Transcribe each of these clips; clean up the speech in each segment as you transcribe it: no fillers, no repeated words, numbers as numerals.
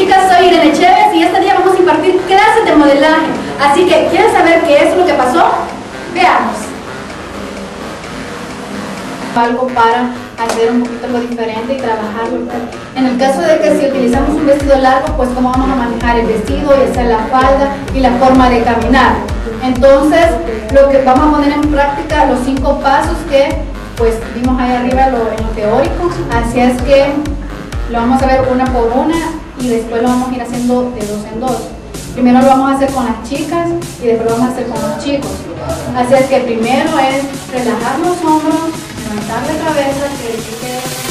chicas, soy Irene Chévez y este día vamos a impartir clases de modelaje. Así que, ¿quieren saber qué es lo que pasó? Veamos. Algo para hacer un poquito algo diferente y trabajarlo. En el caso de que si utilizamos un vestido largo, pues cómo vamos a manejar el vestido y hacer la falda y la forma de caminar. Entonces, lo que vamos a poner en práctica, los 5 pasos que pues vimos ahí arriba en lo teórico. Así es que lo vamos a ver una por una y después lo vamos a ir haciendo de 2 en 2. Primero lo vamos a hacer con las chicas y después lo vamos a hacer con los chicos. Así es que primero es relajar los hombros, levantar la cabeza, que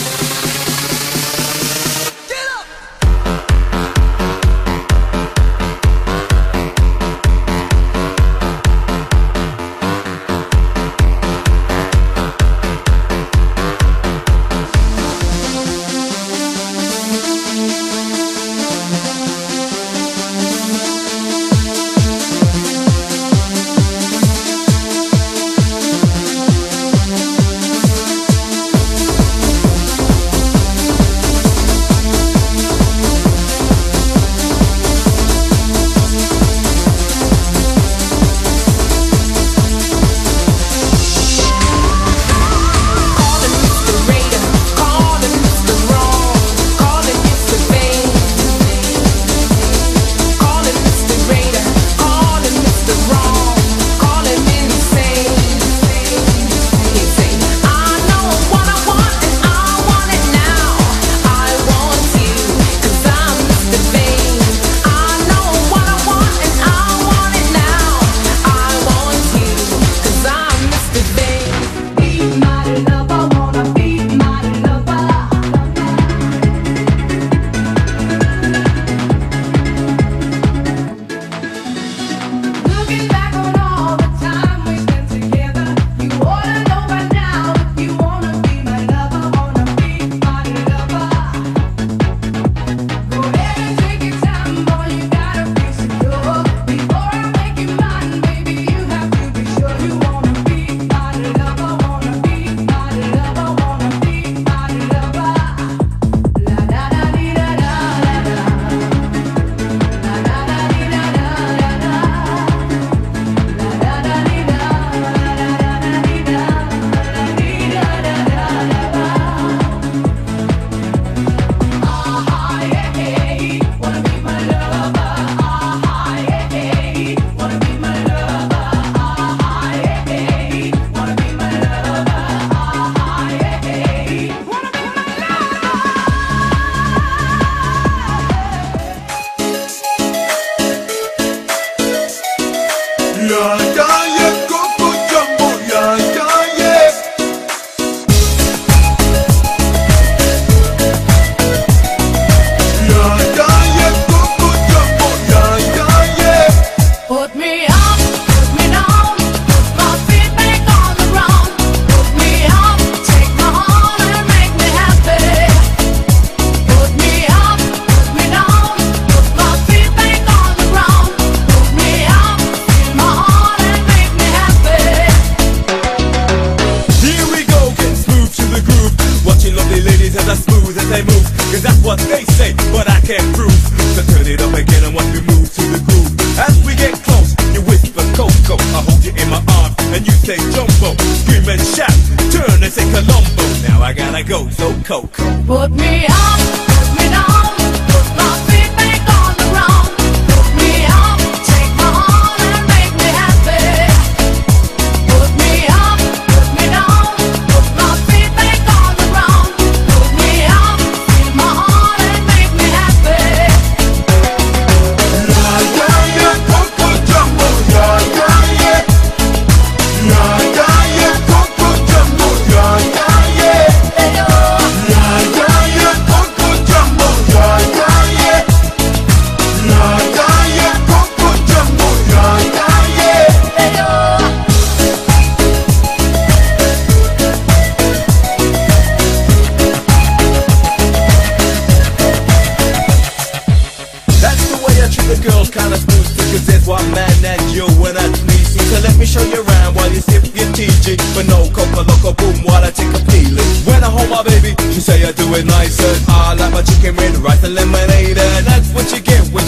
She say I do it nicer. I like my chicken with rice and lemonade, and that's what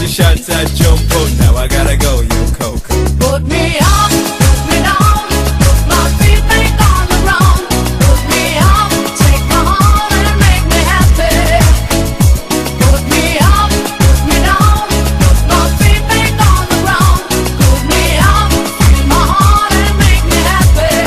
the shots at Jumbo. Now I gotta go, yo, Coco. Put me up, put me down, put my feet back on the ground. Put me up, take my heart and make me happy. Put me up, put me down, put my feet back on the ground. Put me up, feel my heart and make me happy.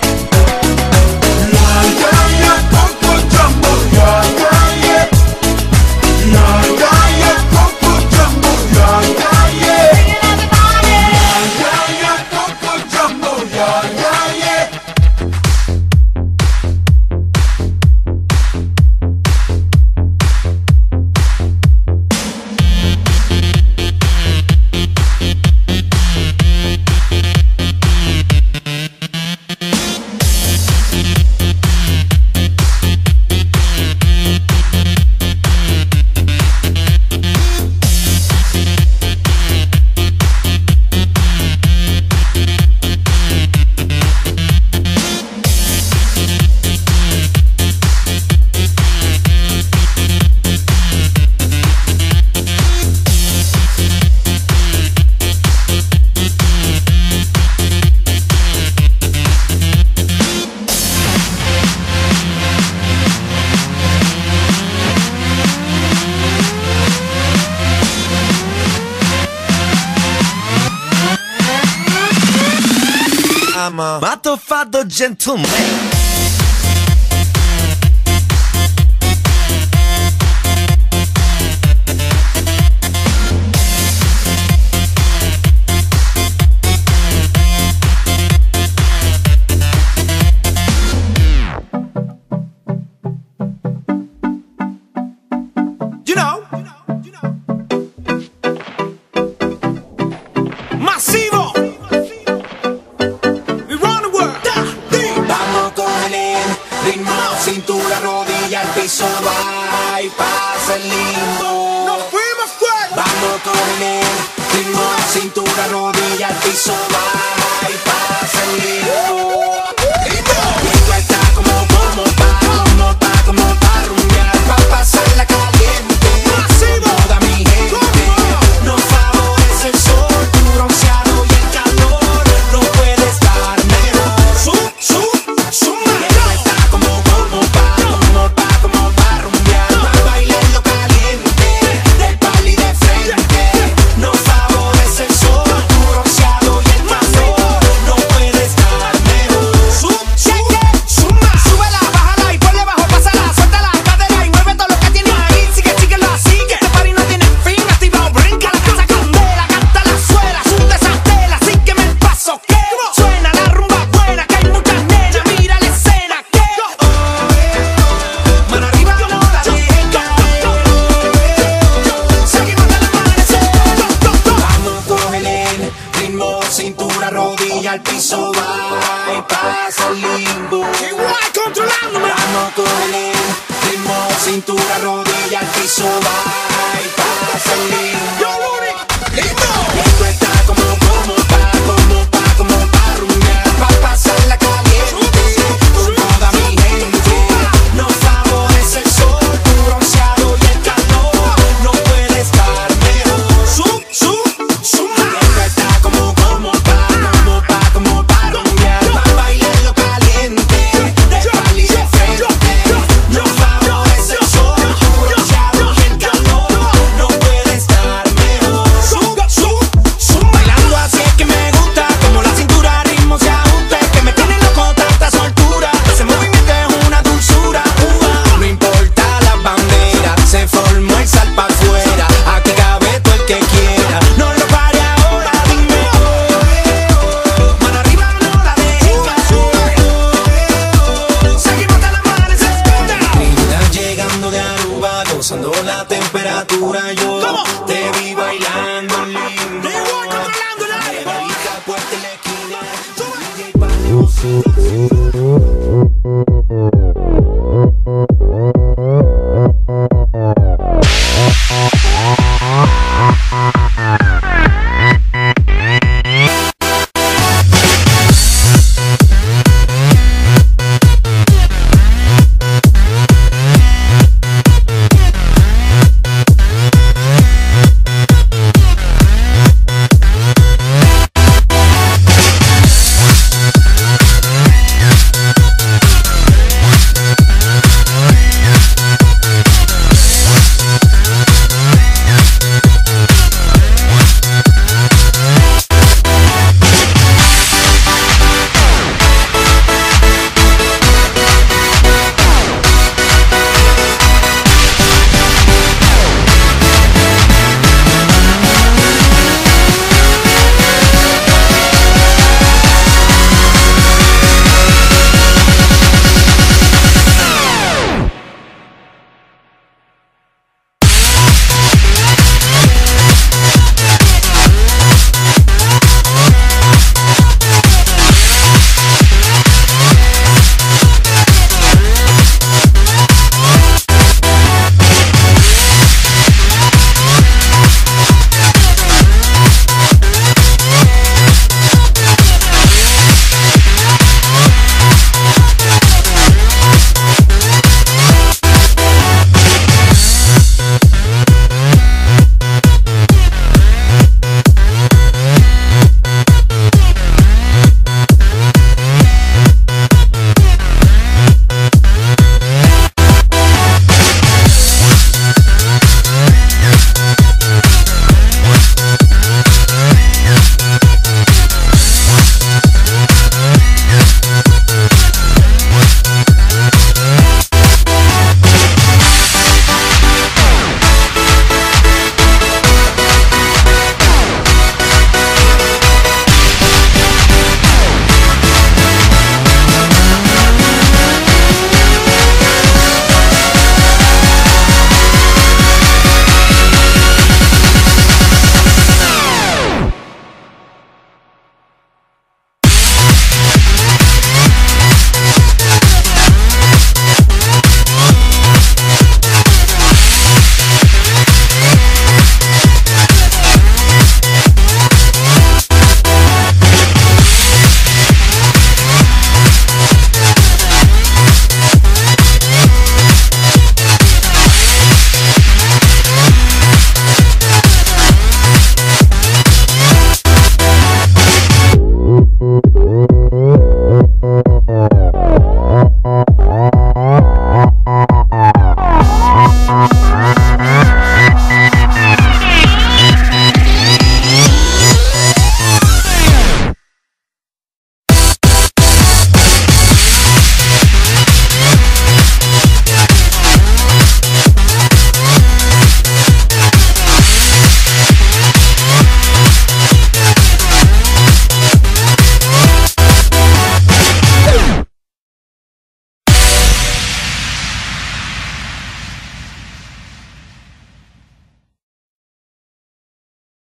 Yeah, yeah, yeah, Coco Jumbo, yeah, yeah, yeah. Yeah, yeah, yeah, Coco Jumbo, yeah, yeah, yeah. Sing it everybody. Yeah, yeah, Coco Jumbo, yeah, yeah, yeah. I'm a motherfucker gentleman. You know, Masivo. We run the world. Vamos con el ritmo, cintura, rodilla, al piso, va y pasa el limbo. Nos fuimos fuera. Vamos con el ritmo, cintura, rodilla, al piso, va y pasa el limbo. Y tú estás como pa' rumbear, pa' pasarla caliente. Toda mi gente, nos favorece el sol, tu bronceado y el calor, no puede estar mejor. Como pa' rumbear, pa' bailar lo caliente, del pali de frente. Nos favorece el sol, tu bronceado y el calor, no puede estar mejor. Súbela, bájala y ponle bajo, pásala, suelta la cadera y mueve todo lo que tienes ahí. Síguelo así, que este party no tiene fin. Activa, brinca la casa candela, canta la suela, sunde esa tela, sígueme el paso que suena la rumba buena, que hay muchas nenas, mira la escena que Mano arriba, no la dejen caer. seguimos hasta el amanecer. Vamos con el ritmo, cintura, rodilla, al piso, va y pasa el limbo. Igual controlándome. Vamos con el ritmo, cintura, rodilla, al piso, va y pasa el limbo. Y tú estás como pa' rumbear, pa' pasarla caliente. Con toda mi gente, nos favorece el sol, tu bronceado y el calor, no puede estar mejor. Y tú estás como pa' rumbear, pa' bailar lo caliente, del pali de frente. Nos favorece el sol, tu bronceado y el calor, no puede estar mejor. Bailando así es que me gusta, como la cintura ritmo se ajusta, es que me tiene loco tanta soltura. Ese movimiento es una dulzura. No importa las banderas, se formó el sal pa' afuera. Aquí cabe todo el que quiera. No lo pare ahora, dime mano arriba, no la dejes caer. Seguimos hasta el amanecer. Mira, llegando de Aruba, gozando la temperatura, yo te vi bailando lindo. Controlándola. Bebida puesta en la esquina, DJ Pablo.